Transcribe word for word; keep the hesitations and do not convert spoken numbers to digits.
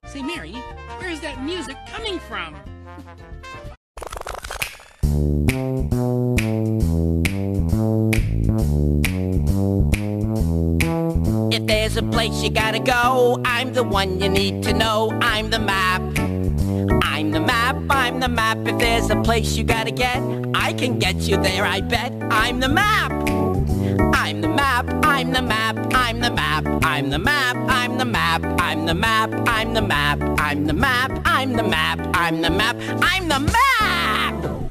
Say, Mary, where is that music coming from? If there's a place you gotta go, I'm the one you need to know. I'm the map. I'm the map, I'm the map. If there's a place you gotta get, I can get you there, I bet. I'm the map. I'm the map, I'm the map, I'm the map, I'm the map, I'm the map, I'm the map, I'm the map, I'm the map, I'm the map, I'm the map, I'm the map!